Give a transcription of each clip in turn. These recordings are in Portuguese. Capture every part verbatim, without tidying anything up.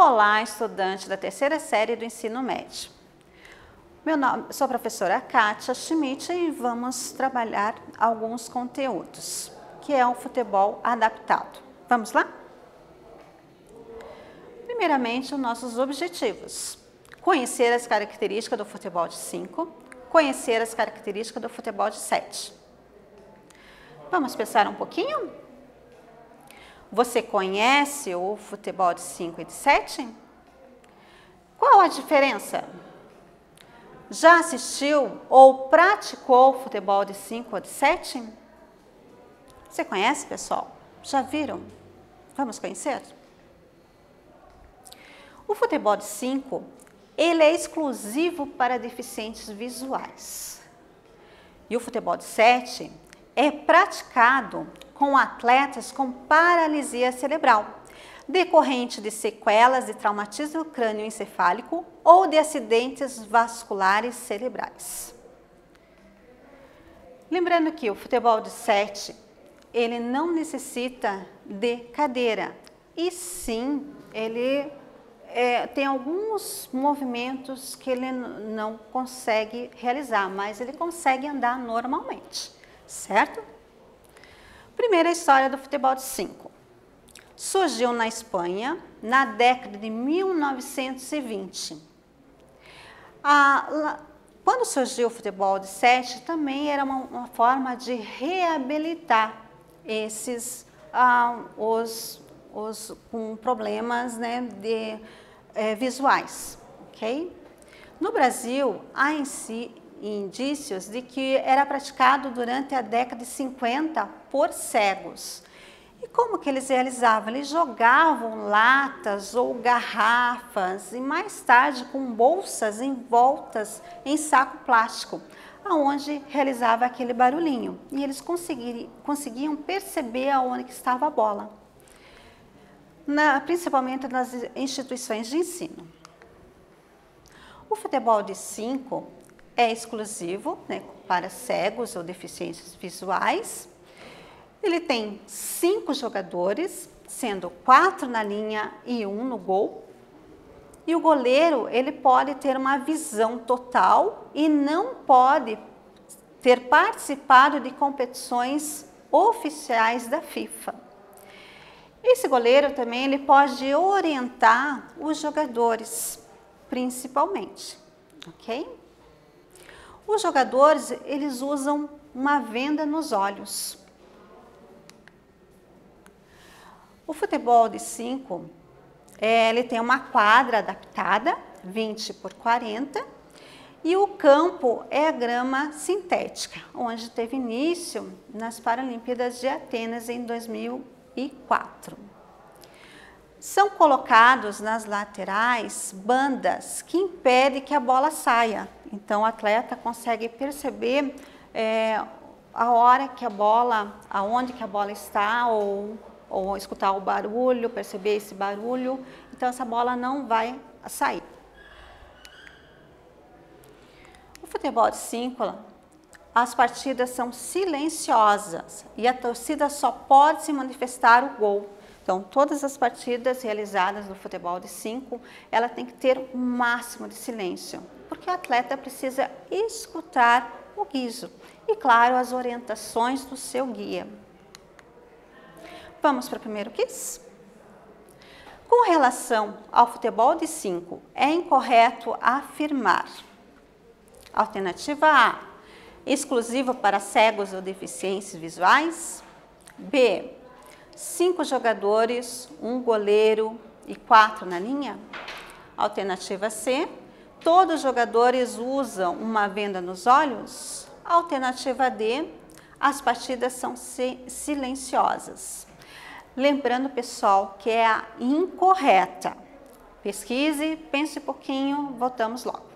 Olá, estudante da terceira série do ensino médio. Meu nome, sou a professora Kátia Schmidt e vamos trabalhar alguns conteúdos, que é o futebol adaptado. Vamos lá? Primeiramente, os nossos objetivos. Conhecer as características do futebol de cinco, conhecer as características do futebol de sete. Vamos pensar um pouquinho? Você conhece o futebol de cinco e de sete? Qual a diferença? Já assistiu ou praticou futebol de cinco ou de sete? Você conhece, pessoal? Já viram? Vamos conhecer? O futebol de cinco, ele é exclusivo para deficientes visuais. E o futebol de sete é praticado com atletas com paralisia cerebral, decorrente de sequelas de traumatismo crânioencefálico ou de acidentes vasculares cerebrais. Lembrando que o futebol de sete, ele não necessita de cadeira, e sim, ele é, tem alguns movimentos que ele não consegue realizar, mas ele consegue andar normalmente, certo? Primeira história do futebol de cinco. Surgiu na Espanha na década de mil novecentos e vinte. Ah, quando surgiu o futebol de sete, também era uma, uma forma de reabilitar esses ah, os, os com problemas, né, de, eh, visuais. Okay? No Brasil, há em si indícios de que era praticado durante a década de cinquenta por cegos. E como que eles realizavam? Eles jogavam latas ou garrafas e mais tarde com bolsas envoltas em saco plástico, aonde realizava aquele barulhinho. E eles conseguiam, conseguiam perceber aonde que estava a bola, na, principalmente nas instituições de ensino. O futebol de cinco é exclusivo, né, para cegos ou deficientes visuais. Ele tem cinco jogadores, sendo quatro na linha e um no gol. E o goleiro, ele pode ter uma visão total e não pode ter participado de competições oficiais da FIFA. Esse goleiro também ele pode orientar os jogadores, principalmente, ok? Os jogadores, eles usam uma venda nos olhos. O futebol de cinco, é, ele tem uma quadra adaptada, vinte por quarenta, e o campo é a grama sintética, onde teve início nas Paralimpíadas de Atenas em dois mil e quatro. São colocados nas laterais bandas que impedem que a bola saia. Então, o atleta consegue perceber é, a hora que a bola, aonde que a bola está, ou, ou escutar o barulho, perceber esse barulho. Então, essa bola não vai sair. O futebol de cinco, as partidas são silenciosas e a torcida só pode se manifestar o gol. Então, todas as partidas realizadas no futebol de cinco, ela tem que ter o máximo de silêncio, porque o atleta precisa escutar o guizo e, claro, as orientações do seu guia. Vamos para o primeiro quiz? Com relação ao futebol de cinco, é incorreto afirmar. Alternativa A, exclusivo para cegos ou deficientes visuais. B, cinco jogadores, um goleiro e quatro na linha. Alternativa C, todos os jogadores usam uma venda nos olhos. Alternativa D, as partidas são silenciosas. Lembrando, pessoal, que é a incorreta. Pesquise, pense um pouquinho, voltamos logo.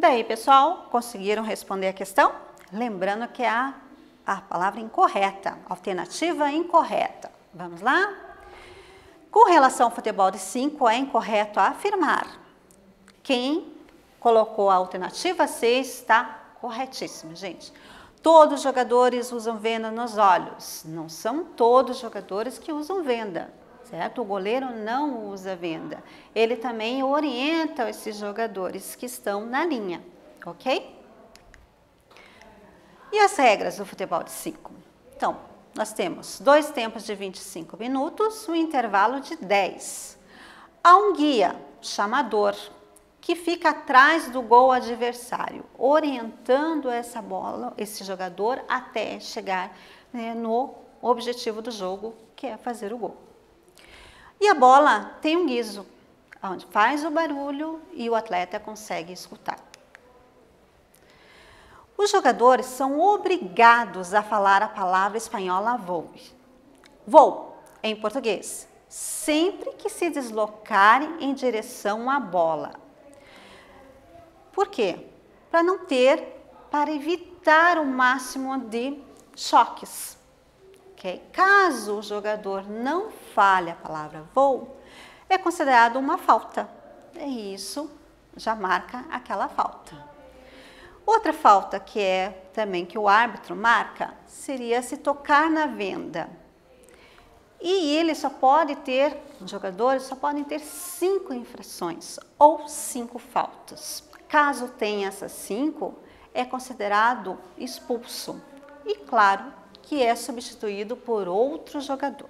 daí, pessoal, conseguiram responder a questão? Lembrando que é a, a palavra incorreta, alternativa incorreta. Vamos lá? Com relação ao futebol de cinco, é incorreto afirmar. Quem colocou a alternativa C está corretíssimo, gente. Todos os jogadores usam venda nos olhos. Não são todos os jogadores que usam venda, certo? O goleiro não usa venda. Ele também orienta esses jogadores que estão na linha, ok? E as regras do futebol de cinco? Então, nós temos dois tempos de vinte e cinco minutos, um intervalo de dez. Há um guia, chamador, que fica atrás do gol adversário, orientando essa bola, esse jogador, até chegar, né, no objetivo do jogo, que é fazer o gol. E a bola tem um guizo, onde faz o barulho e o atleta consegue escutar. Os jogadores são obrigados a falar a palavra espanhola vou. Vou, em português, sempre que se deslocarem em direção à bola. Por quê? Para não ter, para evitar o máximo de choques. Okay? Caso o jogador não fale a palavra vou, é considerado uma falta. E isso já marca aquela falta. Outra falta que é também que o árbitro marca seria se tocar na venda. E ele só pode ter, os jogadores só podem ter cinco infrações ou cinco faltas. Caso tenha essas cinco, é considerado expulso. E claro que é substituído por outro jogador.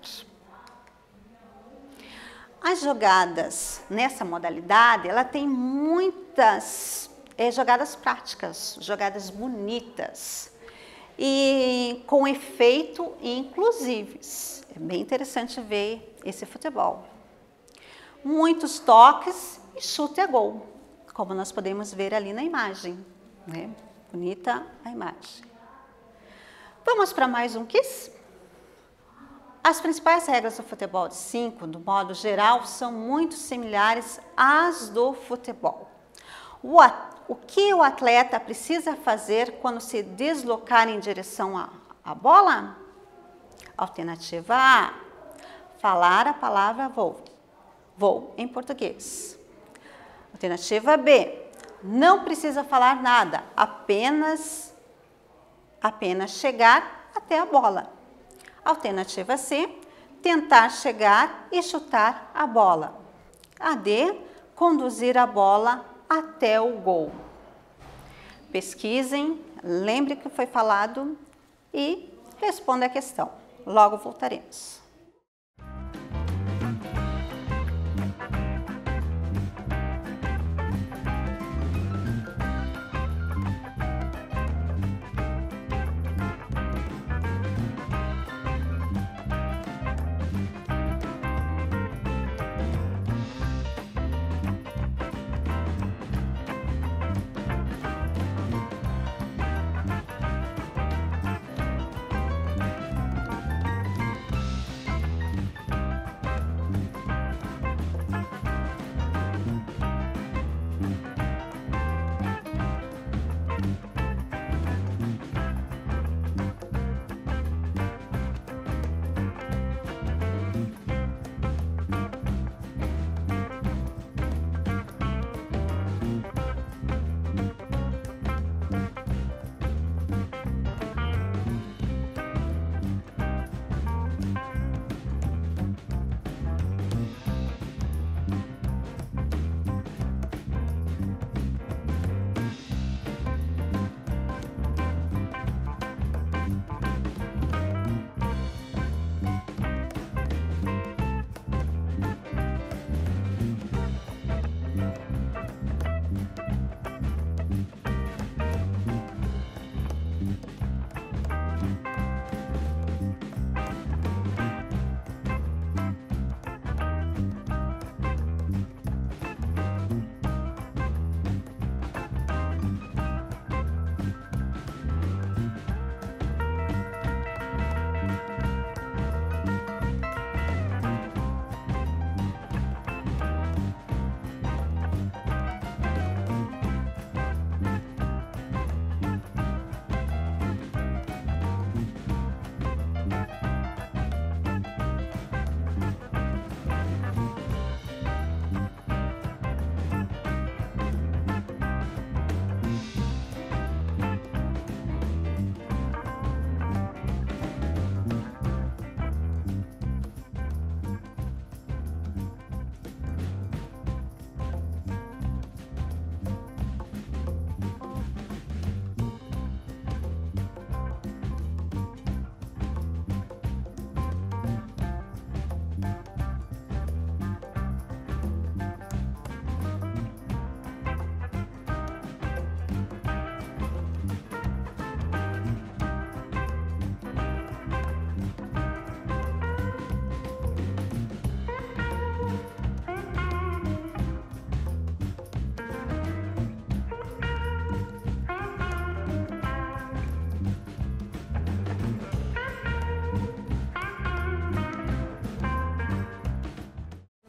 As jogadas nessa modalidade, ela tem muitas é, jogadas práticas, jogadas bonitas e com efeito inclusives. É bem interessante ver esse futebol. Muitos toques e chute a gol, como nós podemos ver ali na imagem, né? Bonita a imagem. Vamos para mais um quiz? As principais regras do futebol de cinco, do modo geral, são muito similares às do futebol. O, o que o atleta precisa fazer quando se deslocar em direção à, à bola? Alternativa A, falar a palavra vou. Vou em português. Alternativa B, não precisa falar nada, apenas, apenas chegar até a bola. Alternativa C, tentar chegar e chutar a bola. A D, conduzir a bola até o gol. Pesquisem, lembre o que foi falado e responda a questão. Logo voltaremos.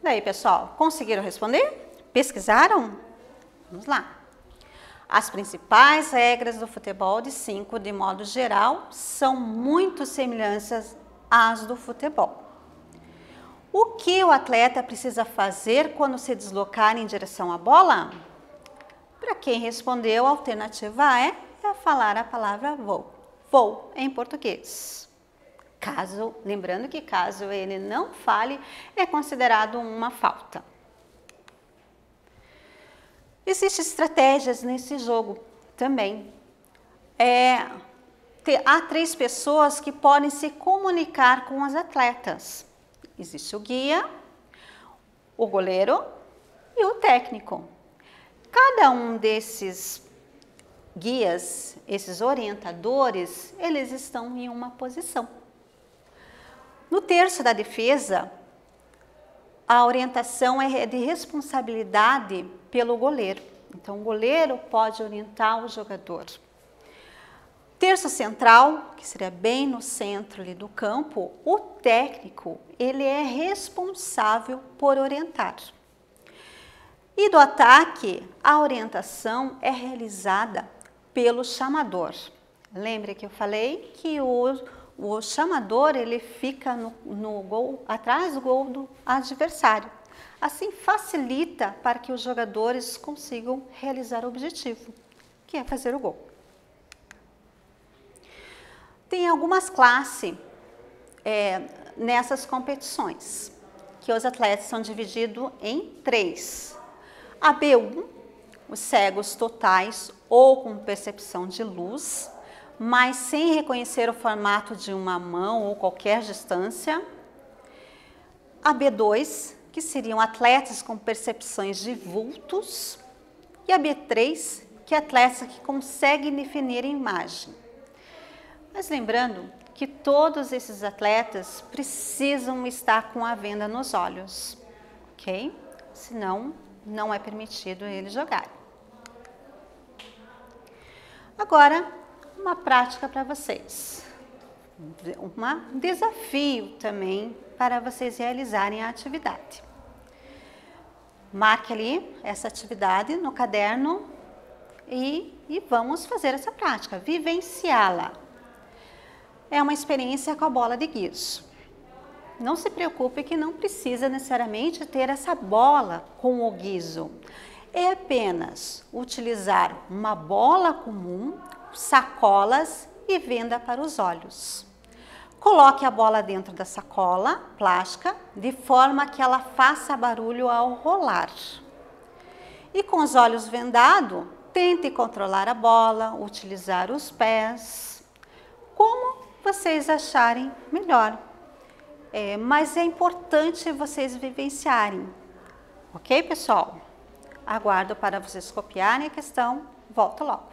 Daí, pessoal, conseguiram responder? Pesquisaram? Vamos lá. As principais regras do futebol de cinco, de modo geral, são muito semelhantes às do futebol. O que o atleta precisa fazer quando se deslocar em direção à bola? Para quem respondeu, a alternativa A é, é falar a palavra vou. Vou em português. Caso, lembrando que caso ele não fale, é considerado uma falta. Existem estratégias nesse jogo também. É, te, há três pessoas que podem se comunicar com os atletas. Existe o guia, o goleiro e o técnico. Cada um desses guias, esses orientadores, eles estão em uma posição. No terço da defesa, a orientação é de responsabilidade pelo goleiro. Então, o goleiro pode orientar o jogador. Terço central, que seria bem no centro ali do campo, o técnico, ele é responsável por orientar. E do ataque, a orientação é realizada pelo chamador. Lembra que eu falei que o, o chamador, ele fica no, no gol, atrás do gol do adversário. Assim, facilita para que os jogadores consigam realizar o objetivo, que é fazer o gol. Tem algumas classes é, nessas competições, que os atletas são divididos em três. A B um, os cegos totais ou com percepção de luz, mas sem reconhecer o formato de uma mão ou qualquer distância. A B dois, que seriam atletas com percepções de vultos. E a B três, que é atletas que conseguem definir a imagem. Mas lembrando que todos esses atletas precisam estar com a venda nos olhos, ok? Senão, não é permitido eles jogarem. Agora, uma prática para vocês. Um desafio também para vocês realizarem a atividade. Marque ali essa atividade no caderno e, e vamos fazer essa prática, vivenciá-la. É uma experiência com a bola de guiso. Não se preocupe que não precisa necessariamente ter essa bola com o guiso. É apenas utilizar uma bola comum, sacolas e venda para os olhos. Coloque a bola dentro da sacola plástica, de forma que ela faça barulho ao rolar. E com os olhos vendados, tente controlar a bola, utilizar os pés, como vocês acharem melhor. É, mas é importante vocês vivenciarem. Ok, pessoal? Aguardo para vocês copiarem a questão. Volto logo.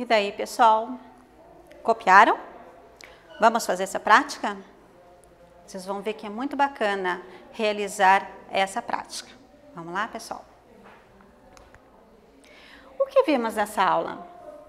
E daí, pessoal, copiaram? Vamos fazer essa prática? Vocês vão ver que é muito bacana realizar essa prática. Vamos lá, pessoal? O que vimos nessa aula?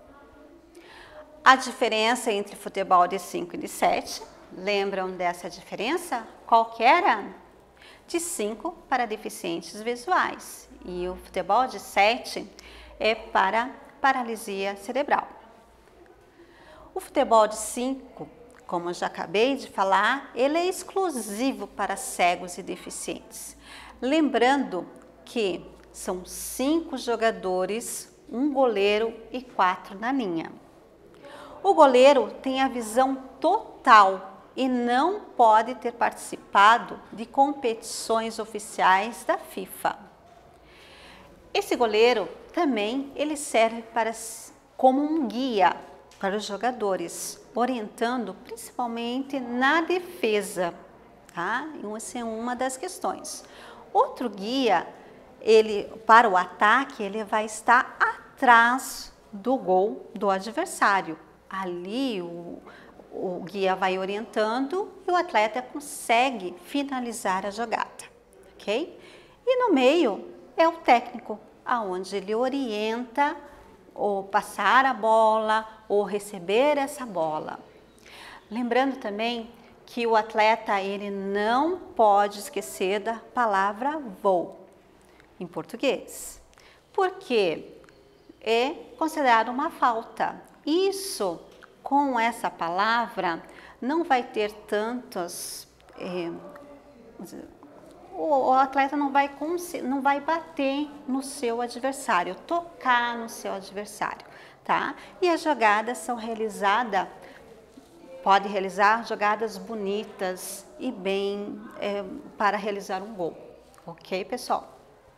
A diferença entre futebol de cinco e de sete. Lembram dessa diferença? Qual que era? De cinco para deficientes visuais e o futebol de sete é para paralisia cerebral. O futebol de cinco, como eu já acabei de falar, ele é exclusivo para cegos e deficientes. Lembrando que são cinco jogadores, um goleiro e quatro na linha. O goleiro tem a visão total e não pode ter participado de competições oficiais da FIFA. Esse goleiro também ele serve para, como um guia para os jogadores, orientando principalmente na defesa, tá? Essa é uma das questões. Outro guia, ele para o ataque, ele vai estar atrás do gol do adversário. Ali o O guia vai orientando e o atleta consegue finalizar a jogada, ok? E no meio é o técnico, aonde ele orienta ou passar a bola ou receber essa bola. Lembrando também que o atleta ele não pode esquecer da palavra vou em português, porque é considerado uma falta. Isso com essa palavra, não vai ter tantos, é, o, o atleta não vai, não vai bater no seu adversário, tocar no seu adversário, tá? E as jogadas são realizadas, pode realizar jogadas bonitas e bem é, para realizar um gol, ok, pessoal?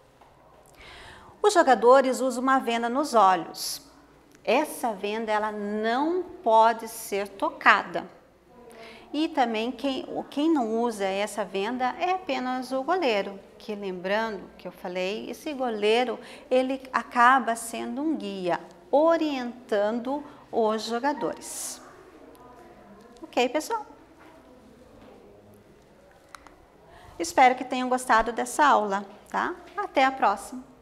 Os jogadores usam uma venda nos olhos. Essa venda ela não pode ser tocada. E também quem, quem não usa essa venda é apenas o goleiro, que lembrando que eu falei, esse goleiro ele acaba sendo um guia, orientando os jogadores. Ok, pessoal? Espero que tenham gostado dessa aula, tá? Até a próxima!